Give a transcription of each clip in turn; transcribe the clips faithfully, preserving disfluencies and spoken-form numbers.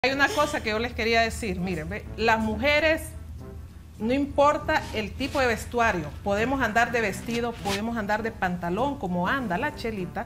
Hay una cosa que yo les quería decir, miren, ve, las mujeres, no importa el tipo de vestuario, podemos andar de vestido, podemos andar de pantalón, como anda la Chelita,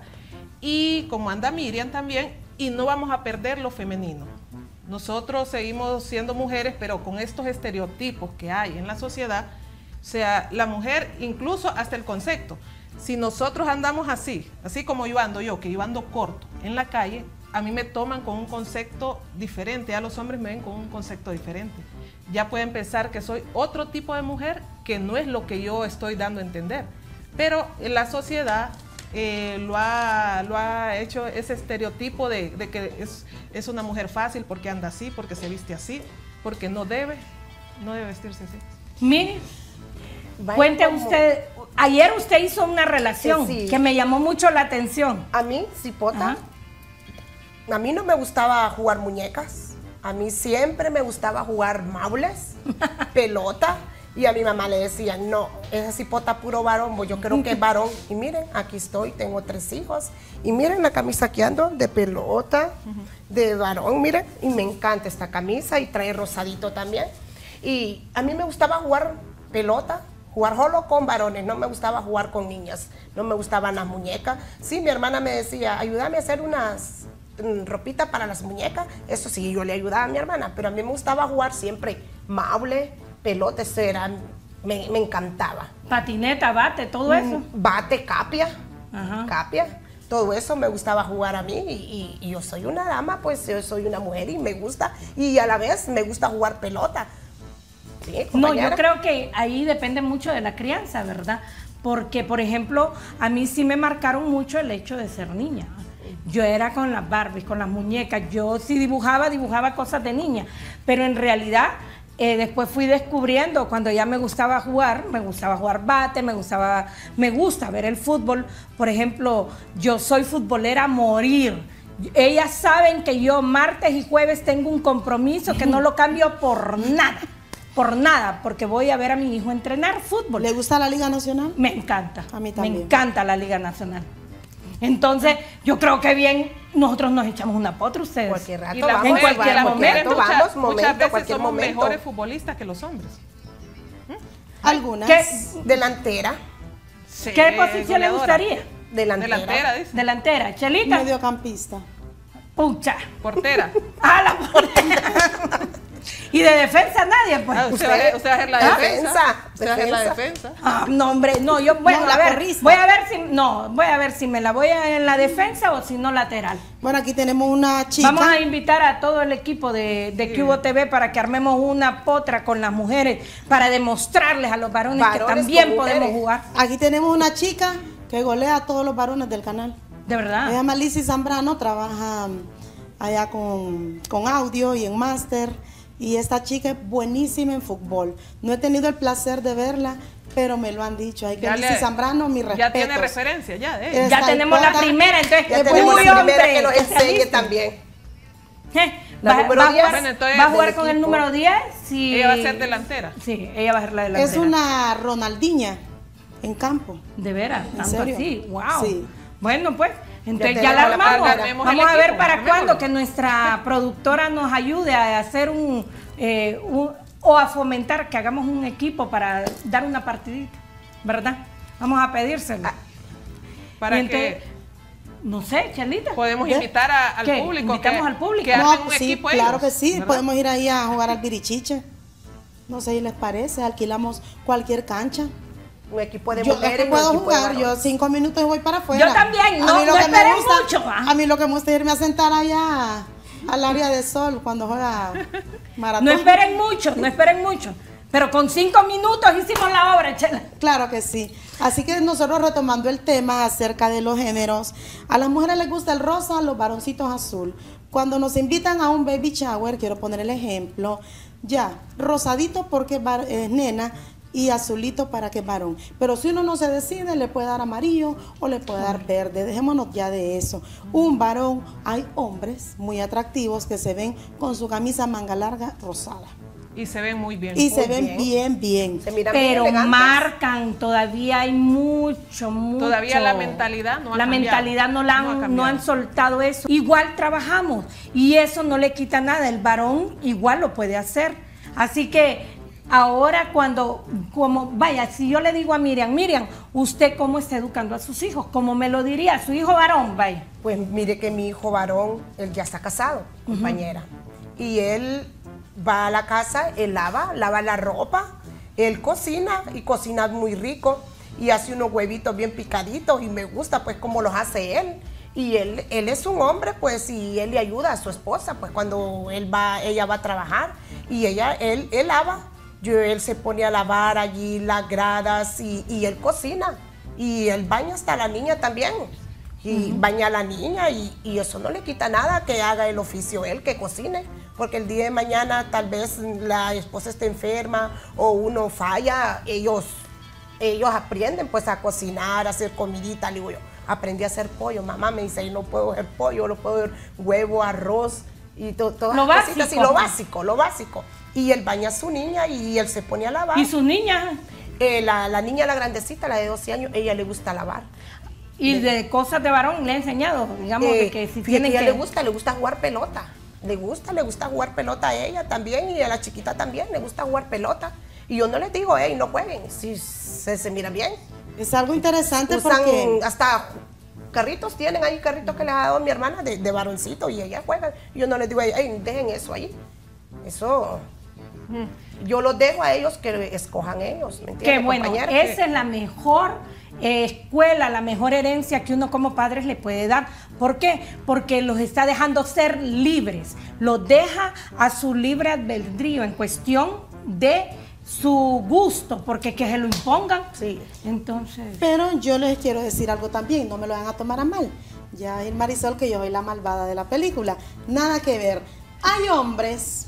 y como anda Miriam también, y no vamos a perder lo femenino. Nosotros seguimos siendo mujeres, pero con estos estereotipos que hay en la sociedad, o sea, la mujer, incluso hasta el concepto, si nosotros andamos así, así como yo ando yo, que yo ando corto en la calle, a mí me toman con un concepto diferente, a los hombres me ven con un concepto diferente. Ya pueden pensar que soy otro tipo de mujer, que no es lo que yo estoy dando a entender. Pero la sociedad eh, lo, ha, lo ha hecho ese estereotipo de, de que es, es una mujer fácil porque anda así, porque se viste así, porque no debe, no debe vestirse así. Mire, cuente usted, ayer usted hizo una relación sí. que me llamó mucho la atención. A mí, Cipota, Ajá. a mí no me gustaba jugar muñecas. A mí siempre me gustaba jugar maules, pelota. Y a mi mamá le decía, no, esa Cipota puro varón, yo creo que es varón. Y miren, aquí estoy, tengo tres hijos. Y miren la camisa que ando, de pelota, de varón, miren. Y me encanta esta camisa y trae rosadito también. Y a mí me gustaba jugar pelota, jugar solo con varones, no me gustaba jugar con niñas, no me gustaban las muñecas. Sí, mi hermana me decía, ayúdame a hacer unas mm, ropita para las muñecas. Eso sí, yo le ayudaba a mi hermana, pero a mí me gustaba jugar siempre maule, pelota, eso era, me, me encantaba. Patineta, bate, todo eso. Mm, Bate, capia, Ajá. capia. Todo eso me gustaba jugar a mí y, y, y yo soy una dama, pues yo soy una mujer y me gusta, y a la vez me gusta jugar pelota. Sí, No, yo creo que ahí depende mucho de la crianza, ¿verdad? Porque, por ejemplo, a mí sí me marcaron mucho el hecho de ser niña. Yo era con las Barbies, con las muñecas. Yo sí dibujaba, dibujaba cosas de niña. Pero en realidad, eh, después fui descubriendo, cuando ya me gustaba jugar, me gustaba jugar bate, me gustaba, me gusta ver el fútbol. Por ejemplo, yo soy futbolera a morir. Ellas saben que yo martes y jueves tengo un compromiso que no lo cambio por nada. Por nada, porque voy a ver a mi hijo entrenar fútbol. ¿Le gusta la Liga Nacional? Me encanta. A mí también. Me encanta la Liga Nacional. Entonces, yo creo que bien, nosotros nos echamos una potra ustedes. Cualquier rato, Y la vamos, mujer, en cualquier las momento, mujeres vamos, muchas, momento, muchas veces cualquier somos momento. mejores futbolistas que los hombres. Algunas. ¿Qué, Delantera, Sí, qué posición le goleadora. gustaría? delantera. Delantera, dice. Delantera, Chelita. Mediocampista. Pucha. Portera. Ah, la portera. Y de defensa nadie, pues. Ah, usted, va, a- usted va a hacer la ¿Ah? defensa. Defensa, Usted va a hacer la defensa. defensa. Ah, no, hombre, no, yo, bueno, No, a la ver, porrista. voy a ver si, no, voy a ver si me la voy a en la defensa o si no lateral. Bueno, aquí tenemos una chica. Vamos a invitar a todo el equipo de, de Sí. Cubo T V para que armemos una potra con las mujeres para demostrarles a los varones, Varones que también con podemos mujeres. jugar. Aquí tenemos una chica que golea a todos los varones del canal. De verdad. Se llama Lizzy Zambrano, trabaja allá con, con audio y en máster. Y esta chica es buenísima en fútbol. No he tenido el placer de verla, pero me lo han dicho. Hay que Ya Lizzy le- Zambrano, mi respeto. Ya tiene referencia, ya de ella. Es- Ya Esta tenemos la hipota- primera, entonces, Ya uy, tenemos la hombre, primera que nos se enseñe aliste. también. ¿Eh? La Va, número va a diez. jugar, Bueno, entonces, va a jugar del con el equipo. número diez. Sí. Ella va a ser delantera. Sí, ella va a ser la delantera. Es una Ronaldinha en campo. De veras, ¿En tanto serio? así, wow. Sí. Bueno, pues, entonces Ya ya, la tenemos la armamos. primera. Armemos el Vamos a ver equipo, para armémoslo. cuándo que nuestra productora nos ayude a hacer un, eh, un- o a fomentar que hagamos un equipo para dar una partidita, ¿verdad? Vamos a pedírselo. Para Y entonces, que no sé, Chelita. podemos ¿Qué? invitar a- al ¿Qué? público. Invitamos que, al público. Que No, armen un sí, equipo claro ellos, que sí. ¿verdad? Podemos ir ahí a jugar al birichiche. No sé si les parece. Alquilamos cualquier cancha. Un equipo de Yo es mujeres que y un puedo equipo de jugar, yo varones. cinco minutos y voy para afuera. Yo también, no- A mí lo no que me esperen gusta- mucho, ¿ah? A mí lo que me gusta es irme a sentar allá al área de sol cuando juega maratón. No esperen mucho, no esperen mucho. Pero con cinco minutos hicimos la obra, Chela. Claro que sí. Así que nosotros retomando el tema acerca de los géneros, a las mujeres les gusta el rosa, a los varoncitos azul. Cuando nos invitan a un baby shower, quiero poner el ejemplo, ya, rosadito porque es var- es nena y azulito para que es varón. Pero si uno no se decide, le puede dar amarillo o le puede dar verde. Dejémonos ya de eso. Un varón, hay hombres muy atractivos que se ven con su camisa manga larga rosada. Y se ven muy bien. Y muy se ven bien. bien, bien. Se miran bien Pero elegantes. marcan, todavía hay mucho, mucho. Todavía la mentalidad no ha La cambiado. mentalidad no, la No ha han, no cambiado. han soltado eso. Igual trabajamos y eso no le quita nada. El varón igual lo puede hacer. Así que ahora cuando, como, vaya, si yo le digo a Miriam, Miriam, ¿usted cómo está educando a sus hijos? ¿Cómo me lo diría? Su hijo varón, vaya. Pues mire que mi hijo varón, él ya está casado, compañera. Y él va a la casa, él lava, lava la ropa, él cocina y cocina muy rico y hace unos huevitos bien picaditos y me gusta pues cómo los hace él. Y él, él es un hombre pues y él le ayuda a su esposa pues cuando él va, ella va a trabajar y ella, él, él lava. Yo, él se pone a lavar allí las gradas y, y él cocina y él baña hasta a la niña también. Y uh-huh. baña a la niña y, y eso no le quita nada que haga el oficio él, que cocine. Porque el día de mañana tal vez la esposa esté enferma o uno falla, ellos, ellos aprenden pues a cocinar, a hacer comidita. Le digo yo, aprendí a hacer pollo. Mamá me dice, no puedo hacer pollo, no puedo hacer huevo, arroz y to, todas lo las cositas. básico. Y lo básico, lo básico. Y él baña a su niña y él se pone a lavar. ¿Y sus niñas? Eh, la, la niña, la grandecita, la de doce años, ella le gusta lavar. Y de, de cosas de varón le he enseñado, digamos, eh, de que si fíjate, tienen ella que... le gusta, le gusta jugar pelota. Le gusta, le gusta jugar pelota a ella también y a la chiquita también le gusta jugar pelota. Y yo no les digo, hey, no jueguen, si se, se mira bien. Es algo interesante Usan porque... hasta carritos, tienen ahí carritos que les ha dado mi hermana de, de varoncito y ella juega. Y yo no les digo, hey, dejen eso ahí. Eso... Yo los dejo a ellos que escojan ellos, ¿me entiendes? Qué bueno, compañera? esa es la mejor eh, escuela, la mejor herencia que uno como padres le puede dar. ¿Por qué? Porque los está dejando ser libres, los deja a su libre albedrío en cuestión de su gusto, porque que se lo impongan. Sí. Entonces... Pero yo les quiero decir algo también, no me lo van a tomar a mal. Ya el Marisol que yo soy la malvada de la película, nada que ver. Hay hombres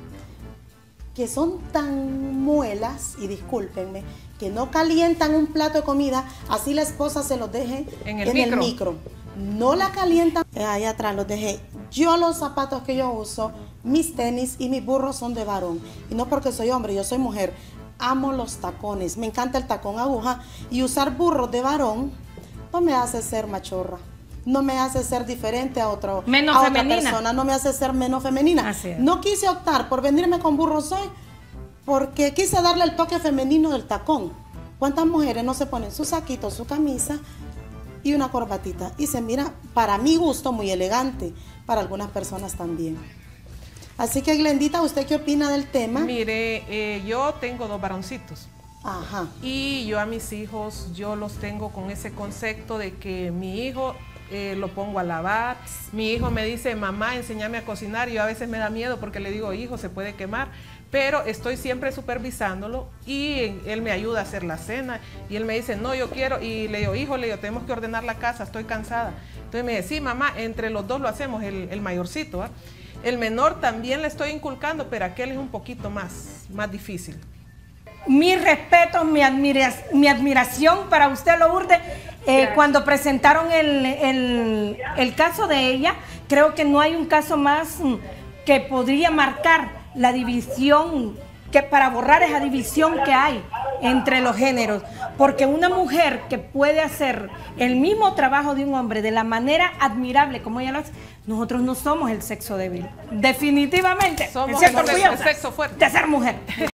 que son tan muelas, y discúlpenme, que no calientan un plato de comida, así la esposa se los deje en el, en micro. el micro. No la calientan, ahí atrás los dejé. Yo los zapatos que yo uso, mis tenis y mis burros son de varón. Y no porque soy hombre, yo soy mujer. Amo los tacones, me encanta el tacón aguja. Y usar burros de varón no me hace ser machorra. No me hace ser diferente a, otro, menos a otra femenina. persona, no me hace ser menos femenina. Así es. No quise optar por venirme con burros hoy porque quise darle el toque femenino del tacón. ¿Cuántas mujeres no se ponen su saquito, su camisa y una corbatita? Y se mira, para mi gusto, muy elegante, para algunas personas también. Así que, Glendita, ¿usted qué opina del tema? Mire, eh, yo tengo dos varoncitos. Ajá. Y yo a mis hijos, yo los tengo con ese concepto de que mi hijo eh, lo pongo a lavar. Mi hijo me dice, mamá, enséñame a cocinar. Y yo a veces me da miedo porque le digo, hijo, se puede quemar. Pero estoy siempre supervisándolo y él me ayuda a hacer la cena. Y él me dice, no, yo quiero. Y le digo, hijo, le digo, tenemos que ordenar la casa, estoy cansada. Entonces me dice, sí, mamá, entre los dos lo hacemos, el, el mayorcito. ¿eh? El menor también le estoy inculcando, pero aquel es un poquito más, más difícil. Mi respeto, mi, admira mi admiración para usted, Lourdes. Eh, cuando presentaron el, el, el caso de ella, creo que no hay un caso más que podría marcar la división, que para borrar esa división que hay entre los géneros. Porque una mujer que puede hacer el mismo trabajo de un hombre de la manera admirable como ella lo hace, nosotros no somos el sexo débil. Definitivamente. Somos el sexo, el sexo fuerte. de ser mujer.